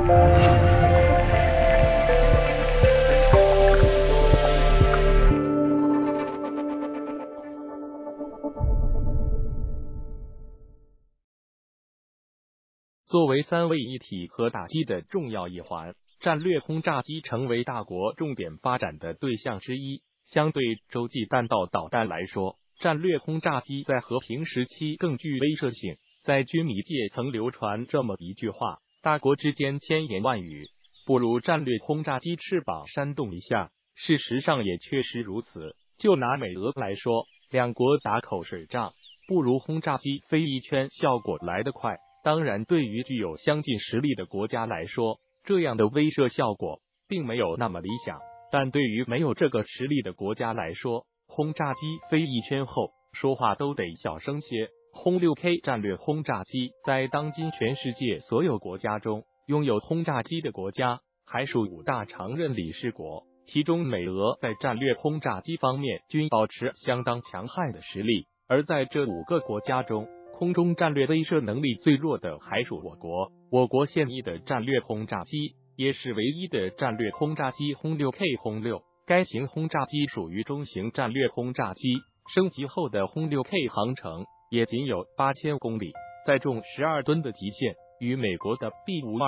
作为三位一体核打击的重要一环，战略轰炸机成为大国重点发展的对象之一。相对洲际弹道导弹来说，战略轰炸机在和平时期更具威慑性。在军迷界曾流传这么一句话：大国之间千言万语，不如战略轰炸机翅膀扇动一下。事实上也确实如此。就拿美俄来说，两国打口水仗，不如轰炸机飞一圈效果来得快。当然，对于具有相近实力的国家来说，这样的威慑效果并没有那么理想。但对于没有这个实力的国家来说，轰炸机飞一圈后，说话都得小声些。轰 6K 战略轰炸机在当今全世界所有国家中，拥有轰炸机的国家还属5大常任理事国，其中美俄在战略轰炸机方面均保持相当强悍的实力。而在这5个国家中，空中战略威慑能力最弱的还属我国。我国现役的战略轰炸机也是唯一的战略轰炸机轰 6K 轰6，该型轰炸机属于中型战略轰炸机，升级后的轰 6K 航程也仅有8000公里，载重12吨的极限，与美国的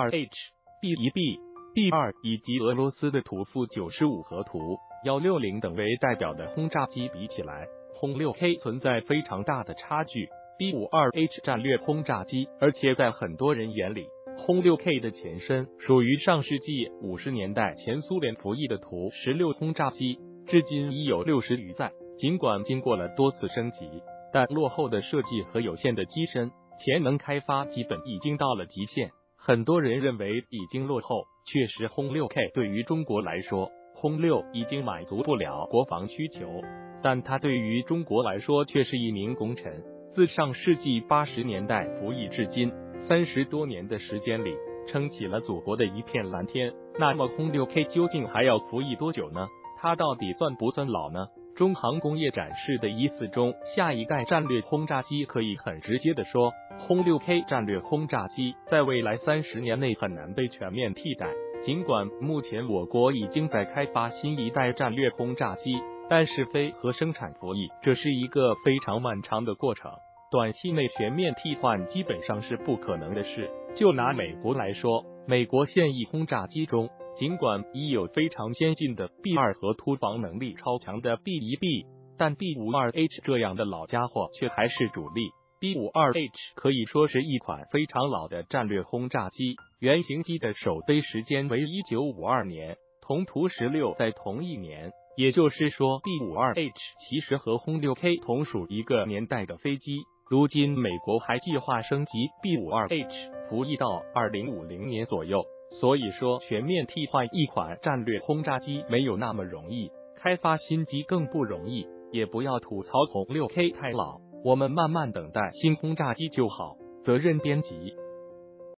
B-52H、B-1B、B-2以及俄罗斯的土富95和图160等为代表的轰炸机比起来，轰 6K 存在非常大的差距。B-52H 战略轰炸机，而且在很多人眼里，轰 6K 的前身属于上世纪50年代前苏联服役的图16轰炸机，至今已有60余载。尽管经过了多次升级，但落后的设计和有限的机身，潜能开发基本已经到了极限。很多人认为已经落后，确实轰 6K 对于中国来说，轰6已经满足不了国防需求，但它对于中国来说却是一名功臣。自上世纪80年代服役至今30多年的时间里，撑起了祖国的一片蓝天。那么轰 6K 究竟还要服役多久呢？它到底算不算老呢？中航工业展示的E4中，下一代战略轰炸机可以很直接的说，轰 6K 战略轰炸机在未来30年内很难被全面替代。尽管目前我国已经在开发新一代战略轰炸机，但是飞和生产服役，这是一个非常漫长的过程，短期内全面替换基本上是不可能的事。就拿美国来说，美国现役轰炸机中，尽管已有非常先进的 B-2和突防能力超强的 B-1B， 但 B-52H 这样的老家伙却还是主力。B-52H 可以说是一款非常老的战略轰炸机，原型机的首飞时间为1952年，同图16在同一年。也就是说 B-52H 其实和轰 6K 同属一个年代的飞机。如今美国还计划升级 B-52H 服役到2050年左右，所以说全面替换一款战略轰炸机没有那么容易，开发新机更不容易。也不要吐槽轰 6K 太老，我们慢慢等待新轰炸机就好。责任编辑。